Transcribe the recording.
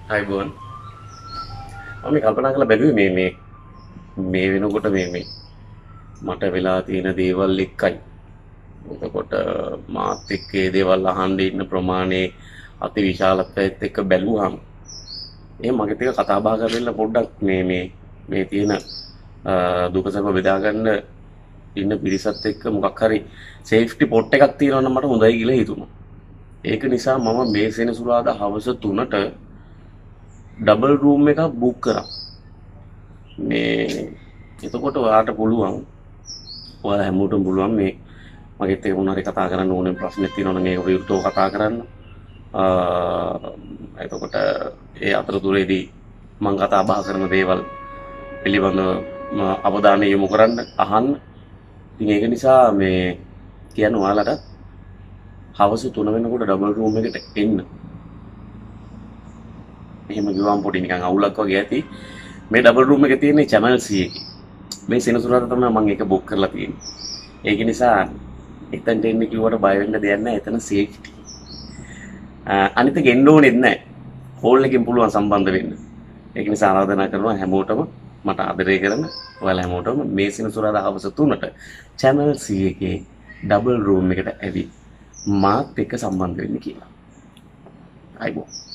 අයිබෝන් මම කල්පනා කරලා බැලුවේ මේ වෙනකොට මේ මට වෙලා තියෙන දේවල් එක්කයි. එතකොට මාත් එක්ක ඒ දේවල් අහන්න ඉන්න ප්‍රමාණය අති විශාලත්වයත් එක්ක බැලුවාම එහෙනම් මගෙත් එක්ක කතා බහ කරලා පොඩ්ඩක් මේ තියෙන දුක සැප බෙදා ගන්න ඉන්න පිරිසත් එක්ක මොකක් හරි සේෆ්ටි පොට් එකක් තියෙනවා නම් මට හොඳයි කියලා හිතුණා. ඒක නිසා මම මේ සෙනසුරාදා හවස 3ට ඩබල් රූම් එකක් බුක් කරා. එතකොට ඔයාලට පුළුවන් ඔයාලා හැමෝටම පුළුවන් මේ මගෙත් එක්ක මොනවා හරි කතා කරන්න ඕනේ ප්‍රශ්නෙත් තියෙනවා නම් ඒක විරුද්ධව කතා කරන්න. එතකොට ඒ අතරතුරේදී මම කතා බහ කරන දේවල් පිළිබඳව අවධානය යොමු කරන්න අහන්න. ඉතින් ඒක නිසා කියන්න ඔයාලට හවස 3 වෙනකොට ඩබල් රූම් එකට එන්න. එහෙම ගියාම පොඩි නිකන් අවුලක් වගේ ඇති. මේ ඩබල් රූම් එකේ තියෙන්නේ channel C එකේ. මේ සෙනසුරාදා තමයි මම ඒක බුක් කරලා තියෙන්නේ. ඒක නිසා එතනට එන්න කිව්වට බය වෙන්න දෙයක් නැහැ. එතන සේෆ්ටි. අනිත් එක එන්න ඕනෙත් නැහැ. කෝල් එකෙන් පුළුවන් සම්බන්ධ වෙන්න. ඒක නිසා ආරාධනා කරනවා හැමෝටම මට ආදරය කරන ඔයාලා හැමෝටම මේ සෙනසුරාදා හවස 3ට channel C එකේ ඩබල් රූම් එකට ඇවිත් මාත් එක්ක සම්බන්ධ වෙන්න කියලා. අයිබෝ.